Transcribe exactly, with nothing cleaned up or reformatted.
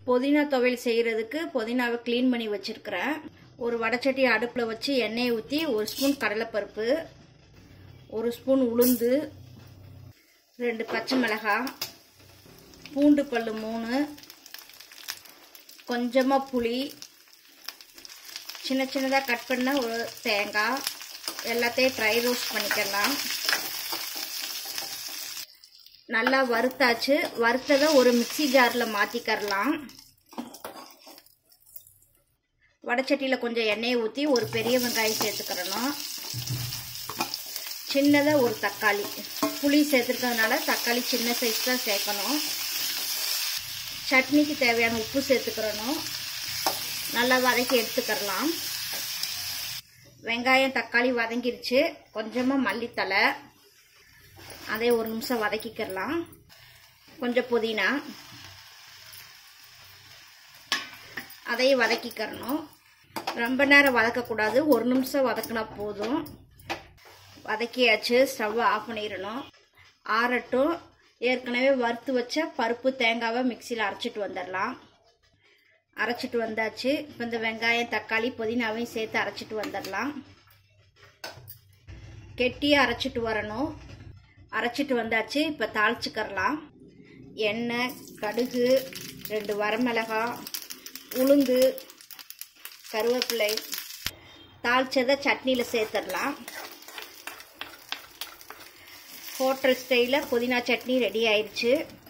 புதினா துவையல் செய்கிறதுக்கு புதினாவை க்ளீன் பண்ணி வச்சுருக்கிறேன். ஒரு வடைச்சட்டி அடுப்பில் வச்சு எண்ணெயை ஊற்றி ஒரு ஸ்பூன் கடலைப்பருப்பு, ஒரு ஸ்பூன் உளுந்து, ரெண்டு பச்சை மிளகாய், பூண்டு பல்லு மூணு, கொஞ்சமாக புளி, சின்ன சின்னதாக கட் பண்ண ஒரு தேங்காய் எல்லாத்தையும் ட்ரை ரோஸ்ட் பண்ணிக்கலாம். நல்லா வறுத்தாச்சு. வறுத்ததை ஒரு மிக்சி ஜாரில் மாற்றிக்கரலாம். வடைச்சட்டியில் கொஞ்சம் எண்ணெயை ஊற்றி ஒரு பெரிய வெங்காயம் சேர்த்துக்கிறணும். சின்னதாக ஒரு தக்காளி, புளி சேர்த்துருக்கிறதுனால தக்காளி சின்ன சைஸ் தான் சேர்க்கணும். சட்னிக்கு தேவையான உப்பு சேர்த்துக்கிறணும். நல்லா வதக்கி எடுத்துக்கிறலாம். வெங்காயம் தக்காளி வதங்கிருச்சு. கொஞ்சமாக மல்லித்தலை, அதே ஒரு நிமிஷம் வதக்கிக்கிறலாம். கொஞ்சம் புதினா, அதையும் வதக்கிக்கிறணும். ரொம்ப நேரம் வதக்கக்கூடாது, ஒரு நிமிஷம் வதக்கினா போதும். வதக்கியாச்சு. ஸ்டவ் ஆஃப் பண்ணிடணும். ஆறட்டும். ஏற்கனவே வறுத்து வச்ச பருப்பு தேங்காவை மிக்சியில் அரைச்சிட்டு வந்துடலாம். அரைச்சிட்டு வந்தாச்சு. இப்போ இந்த வெங்காயம் தக்காளி புதினாவையும் சேர்த்து அரைச்சிட்டு வந்துடலாம். கெட்டியாக அரைச்சிட்டு வரணும். அரைச்சிட்டு வந்தாச்சு. இப்போ தாளிச்சுக்கரலாம். எண்ணெய், கடுகு, ரெண்டு வரமிளகாய், உளுந்து, கருவேப்பிலை, தாளிச்சதை சட்னியில் சேர்த்துடலாம். ஹோட்டல் ஸ்டைலில் புதினா சட்னி ரெடி ஆயிடுச்சு.